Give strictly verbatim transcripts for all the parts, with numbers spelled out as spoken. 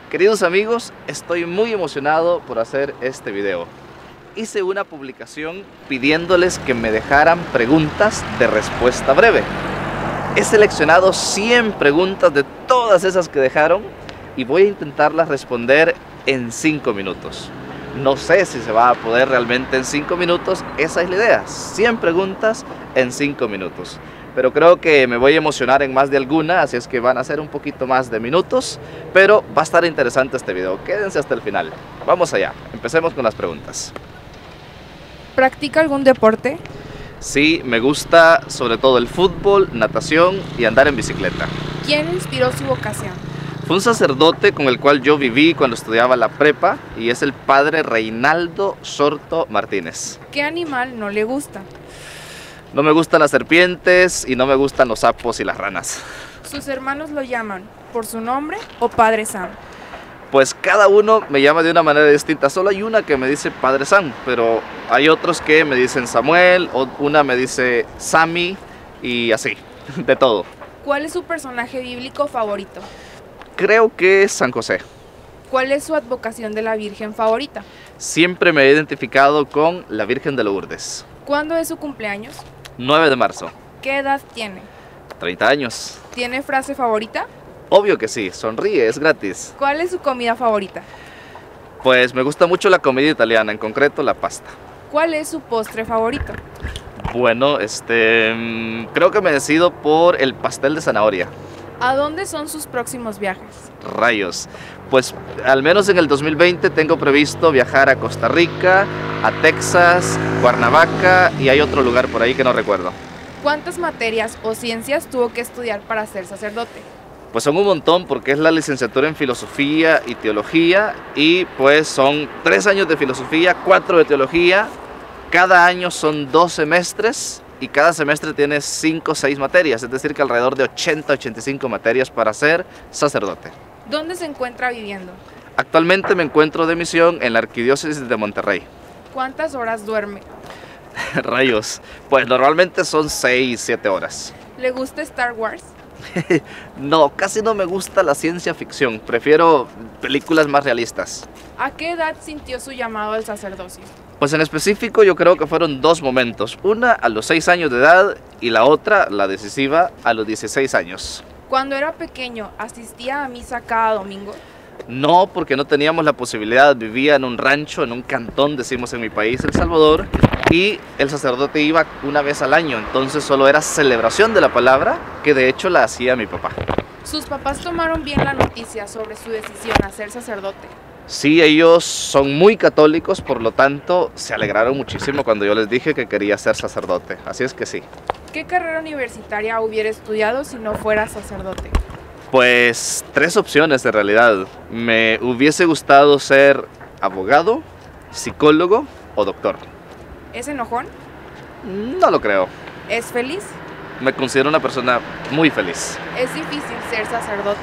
Queridos amigos, estoy muy emocionado por hacer este video. Hice una publicación pidiéndoles que me dejaran preguntas de respuesta breve. He seleccionado cien preguntas de todas esas que dejaron y voy a intentarlas responder en cinco minutos. No sé si se va a poder realmente en cinco minutos, esa es la idea, cien preguntas en cinco minutos. Pero creo que me voy a emocionar en más de alguna, así es que van a ser un poquito más de minutos, pero va a estar interesante este video, quédense hasta el final. Vamos allá, empecemos con las preguntas. ¿Practica algún deporte? Sí, me gusta sobre todo el fútbol, natación y andar en bicicleta. ¿Quién inspiró su vocación? Fue un sacerdote con el cual yo viví cuando estudiaba la prepa y es el padre Reinaldo Sorto Martínez. ¿Qué animal no le gusta? No me gustan las serpientes y no me gustan los sapos y las ranas. ¿Sus hermanos lo llaman por su nombre o Padre Sam? Pues cada uno me llama de una manera distinta. Solo hay una que me dice Padre Sam, pero hay otros que me dicen Samuel, o una me dice Sammy y así, de todo. ¿Cuál es su personaje bíblico favorito? Creo que es San José. ¿Cuál es su advocación de la Virgen favorita? Siempre me he identificado con la Virgen de Lourdes. ¿Cuándo es su cumpleaños? nueve de marzo. ¿Qué edad tiene? treinta años. ¿Tiene frase favorita? Obvio que sí, sonríe, es gratis. ¿Cuál es su comida favorita? Pues me gusta mucho la comida italiana, en concreto la pasta. ¿Cuál es su postre favorito? Bueno, este, mm, creo que me decido por el pastel de zanahoria. ¿A dónde son sus próximos viajes? Rayos, pues al menos en el dos mil veinte tengo previsto viajar a Costa Rica, a Texas, Cuernavaca y hay otro lugar por ahí que no recuerdo. ¿Cuántas materias o ciencias tuvo que estudiar para ser sacerdote? Pues son un montón porque es la licenciatura en filosofía y teología y pues son tres años de filosofía, cuatro de teología, cada año son dos semestres y cada semestre tiene cinco o seis materias, es decir que alrededor de ochenta a ochenta y cinco materias para ser sacerdote. ¿Dónde se encuentra viviendo? Actualmente me encuentro de misión en la Arquidiócesis de Monterrey. ¿Cuántas horas duerme? Rayos, pues normalmente son seis, siete horas. ¿Le gusta Star Wars? No, casi no me gusta la ciencia ficción, prefiero películas más realistas. ¿A qué edad sintió su llamado al sacerdocio? Pues en específico yo creo que fueron dos momentos, una a los seis años de edad y la otra, la decisiva, a los dieciséis años. Cuando era pequeño, ¿asistía a misa cada domingo? No, porque no teníamos la posibilidad, vivía en un rancho, en un cantón, decimos en mi país, El Salvador, y el sacerdote iba una vez al año, entonces solo era celebración de la palabra, que de hecho la hacía mi papá. ¿Sus papás tomaron bien la noticia sobre su decisión a ser sacerdote? Sí, ellos son muy católicos, por lo tanto se alegraron muchísimo cuando yo les dije que quería ser sacerdote, así es que sí. ¿Qué carrera universitaria hubiera estudiado si no fuera sacerdote? Pues tres opciones en realidad. Me hubiese gustado ser abogado, psicólogo o doctor. ¿Es enojón? No lo creo. ¿Es feliz? Me considero una persona muy feliz. ¿Es difícil ser sacerdote?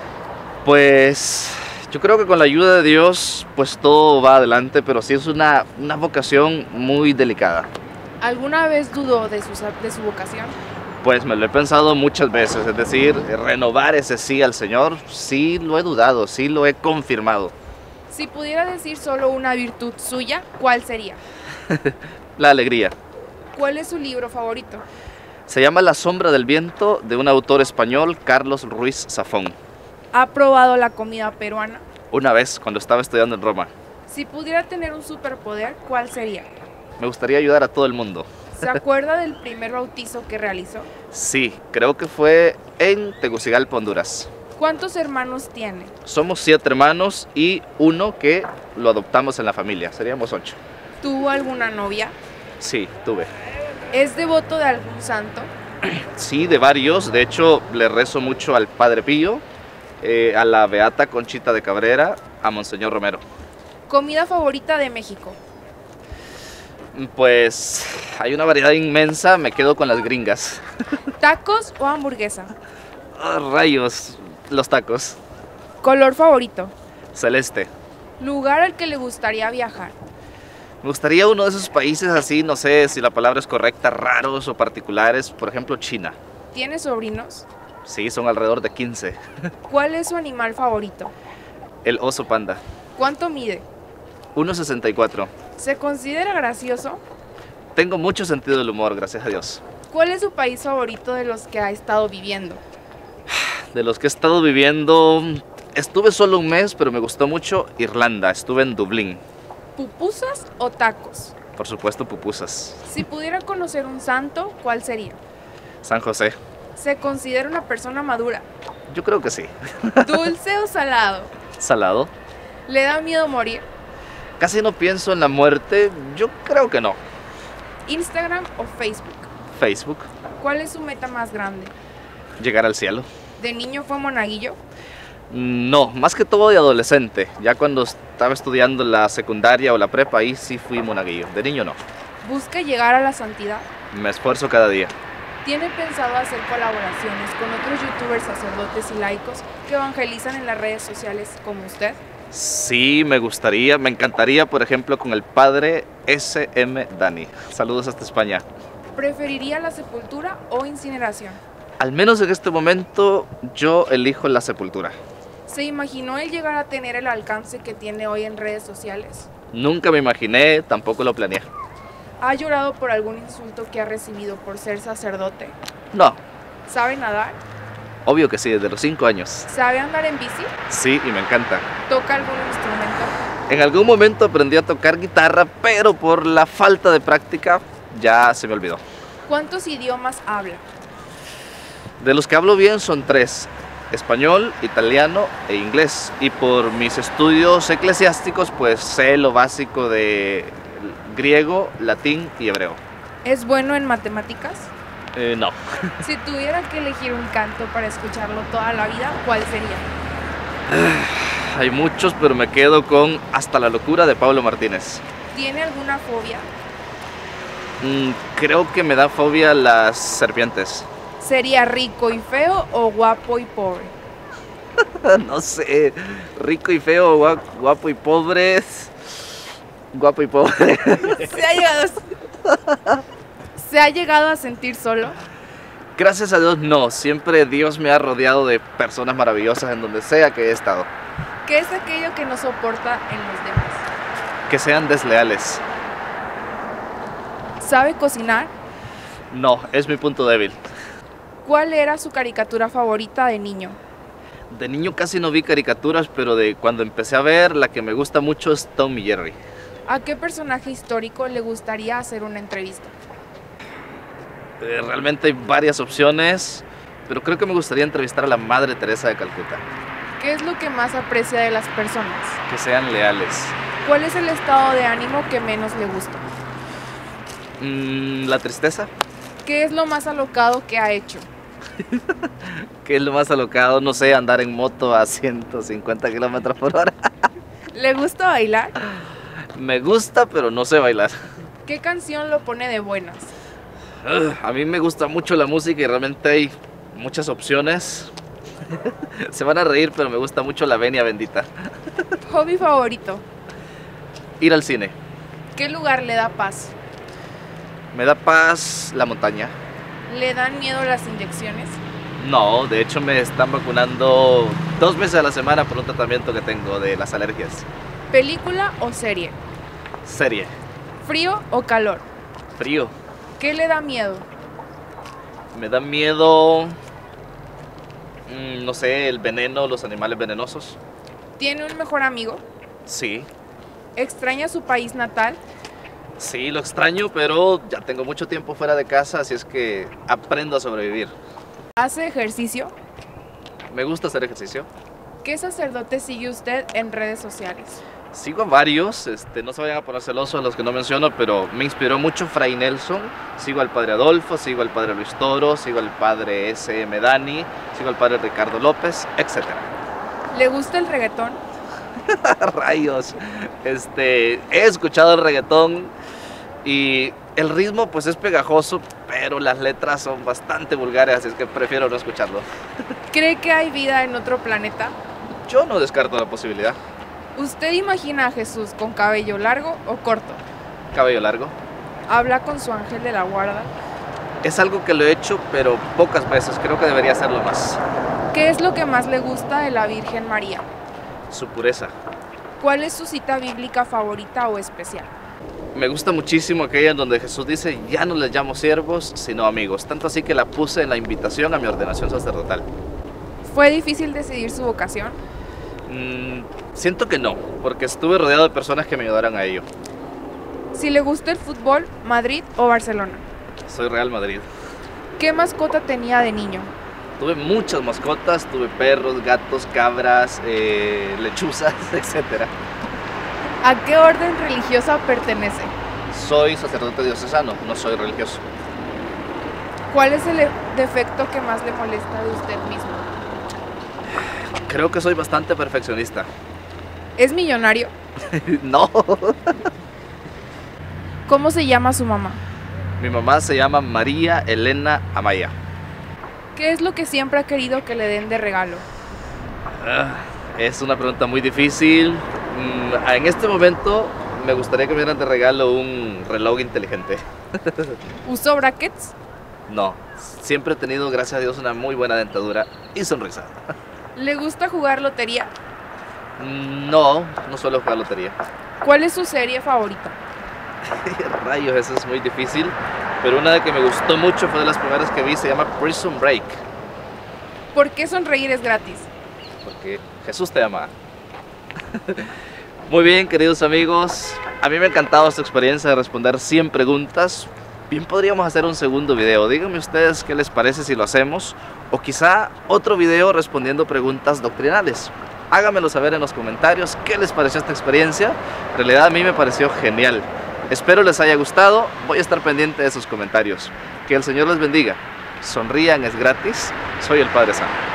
Pues yo creo que con la ayuda de Dios pues todo va adelante, pero sí es una, una vocación muy delicada. ¿Alguna vez dudó de su, de su vocación? Pues me lo he pensado muchas veces, es decir, renovar ese sí al Señor, sí lo he dudado, sí lo he confirmado. Si pudiera decir solo una virtud suya, ¿cuál sería? La alegría. ¿Cuál es su libro favorito? Se llama La sombra del viento, de un autor español, Carlos Ruiz Zafón. ¿Ha probado la comida peruana? Una vez, cuando estaba estudiando en Roma. Si pudiera tener un superpoder, ¿cuál sería? Me gustaría ayudar a todo el mundo. ¿Se acuerda del primer bautizo que realizó? Sí, creo que fue en Tegucigalpa, Honduras. ¿Cuántos hermanos tiene? Somos siete hermanos y uno que lo adoptamos en la familia, seríamos ocho. ¿Tuvo alguna novia? Sí, tuve. ¿Es devoto de algún santo? Sí, de varios, de hecho le rezo mucho al Padre Pío, eh, a la Beata Conchita de Cabrera, a Monseñor Romero. ¿Comida favorita de México? Pues hay una variedad inmensa, me quedo con las gringas. ¿Tacos o hamburguesa? Oh, rayos, los tacos. ¿Color favorito? Celeste. ¿Lugar al que le gustaría viajar? Me gustaría uno de esos países así, no sé si la palabra es correcta, raros o particulares, por ejemplo China. ¿Tiene sobrinos? Sí, son alrededor de quince. ¿Cuál es su animal favorito? El oso panda. ¿Cuánto mide? uno sesenta y cuatro. ¿Se considera gracioso? Tengo mucho sentido del humor, gracias a Dios. ¿Cuál es su país favorito de los que ha estado viviendo? De los que he estado viviendo, estuve solo un mes, pero me gustó mucho Irlanda. Estuve en Dublín. ¿Pupusas o tacos? Por supuesto, pupusas. Si pudiera conocer un santo, ¿cuál sería? San José. ¿Se considera una persona madura? Yo creo que sí. ¿Dulce o salado? Salado. ¿Le da miedo morir? Casi no pienso en la muerte. Yo creo que no. ¿Instagram o Facebook? Facebook. ¿Cuál es su meta más grande? Llegar al cielo. ¿De niño fue monaguillo? No, más que todo de adolescente. Ya cuando estaba estudiando la secundaria o la prepa, ahí sí fui monaguillo. De niño no. ¿Busca llegar a la santidad? Me esfuerzo cada día. ¿Tiene pensado hacer colaboraciones con otros youtubers, sacerdotes y laicos que evangelizan en las redes sociales como usted? Sí, me gustaría, me encantaría, por ejemplo, con el padre S M Dani. Saludos hasta España. ¿Preferiría la sepultura o incineración? Al menos en este momento, yo elijo la sepultura. ¿Se imaginó el llegar a tener el alcance que tiene hoy en redes sociales? Nunca me imaginé, tampoco lo planeé. ¿Ha llorado por algún insulto que ha recibido por ser sacerdote? No, ¿Sabe nadar? obvio que sí, desde los cinco años. ¿Sabe andar en bici? Sí, y me encanta. ¿Toca algún instrumento? En algún momento aprendí a tocar guitarra, pero por la falta de práctica ya se me olvidó. ¿Cuántos idiomas habla? De los que hablo bien son tres: español, italiano e inglés. Y por mis estudios eclesiásticos, pues sé lo básico de griego, latín y hebreo. ¿Es bueno en matemáticas? Eh, no. Si tuviera que elegir un canto para escucharlo toda la vida, ¿cuál sería? Hay muchos, pero me quedo con Hasta la locura de Pablo Martínez. ¿Tiene alguna fobia? Mm, creo que me da fobia las serpientes. ¿Sería rico y feo o guapo y pobre? No sé, rico y feo, gua- guapo y pobre. Guapo y pobre. ¿Se ha llegado a... ¿Se ha llegado a sentir solo? Gracias a Dios no, siempre Dios me ha rodeado de personas maravillosas en donde sea que he estado. ¿Qué es aquello que no soporta en los demás? Que sean desleales. ¿Sabe cocinar? No, es mi punto débil. ¿Cuál era su caricatura favorita de niño? De niño casi no vi caricaturas, pero de cuando empecé a ver, la que me gusta mucho es Tom y Jerry. ¿A qué personaje histórico le gustaría hacer una entrevista? Eh, realmente hay varias opciones, pero creo que me gustaría entrevistar a la Madre Teresa de Calcuta. ¿Qué es lo que más aprecia de las personas? Que sean leales. ¿Cuál es el estado de ánimo que menos le gusta? Mm, la tristeza, ¿Qué es lo más alocado que ha hecho? que es lo más alocado, no sé, andar en moto a ciento cincuenta kilómetros por hora. ¿Le gusta bailar? Me gusta, pero no sé bailar. ¿Qué canción lo pone de buenas? Ugh, a mí me gusta mucho la música y realmente hay muchas opciones. Se van a reír, pero me gusta mucho la venia bendita. ¿Hobby favorito? Ir al cine. ¿Qué lugar le da paz? Me da paz la montaña. ¿Le dan miedo las inyecciones? No, de hecho me están vacunando dos veces a la semana por un tratamiento que tengo de las alergias. ¿Película o serie? Serie. ¿Frío o calor? Frío. ¿Qué le da miedo? Me da miedo, mm, no sé, el veneno, los animales venenosos. ¿Tiene un mejor amigo? Sí, ¿Extraña su país natal? sí, lo extraño, pero ya tengo mucho tiempo fuera de casa, así es que aprendo a sobrevivir. ¿Hace ejercicio? Me gusta hacer ejercicio. ¿Qué sacerdote sigue usted en redes sociales? Sigo a varios, este, no se vayan a poner celosos a los que no menciono, pero me inspiró mucho Fray Nelson. Sigo al Padre Adolfo, sigo al Padre Luis Toro, sigo al Padre S M Dani, sigo al Padre Ricardo López, etcétera. ¿Le gusta el reggaetón? Rayos, este, he escuchado el reggaetón y el ritmo pues es pegajoso, pero las letras son bastante vulgares, así es que prefiero no escucharlo. ¿Cree que hay vida en otro planeta? Yo no descarto la posibilidad. ¿Usted imagina a Jesús con cabello largo o corto? Cabello largo. ¿Habla con su ángel de la guarda? Es algo que lo he hecho, pero pocas veces, creo que debería hacerlo más. ¿Qué es lo que más le gusta de la Virgen María? su pureza. ¿Cuál es su cita bíblica favorita o especial? Me gusta muchísimo aquella en donde Jesús dice, ya no les llamo siervos, sino amigos. Tanto así que la puse en la invitación a mi ordenación sacerdotal. ¿Fue difícil decidir su vocación? Mm, siento que no, porque estuve rodeado de personas que me ayudaron a ello. Si le gusta el fútbol, ¿Madrid o Barcelona? Soy Real Madrid. ¿Qué mascota tenía de niño? Tuve muchas mascotas, tuve perros, gatos, cabras, eh, lechuzas, etcétera. ¿A qué orden religiosa pertenece? Soy sacerdote diocesano, no soy religioso. ¿Cuál es el defecto que más le molesta de usted mismo? Creo que soy bastante perfeccionista. ¿Es millonario? No. ¿Cómo se llama su mamá? Mi mamá se llama María Elena Amaya. ¿Qué es lo que siempre ha querido que le den de regalo? Ah, es una pregunta muy difícil. Mm, en este momento me gustaría que me dieran de regalo un reloj inteligente. ¿Usó brackets? No, siempre he tenido, gracias a Dios, una muy buena dentadura y sonrisa. ¿Le gusta jugar lotería? No, no suelo jugar lotería. ¿Cuál es su serie favorita? Rayos, eso es muy difícil. Pero una de que me gustó mucho fue de las primeras que vi, se llama Prison Break. ¿Por qué sonreír es gratis? Porque Jesús te ama. Muy bien, queridos amigos. A mí me ha encantado esta experiencia de responder cien preguntas. Bien podríamos hacer un segundo video. Díganme ustedes qué les parece si lo hacemos. O quizá otro video respondiendo preguntas doctrinales. Háganmelo saber en los comentarios qué les pareció esta experiencia. En realidad a mí me pareció genial. Espero les haya gustado. Voy a estar pendiente de sus comentarios. Que el Señor les bendiga. Sonrían, es gratis. Soy el Padre Sam.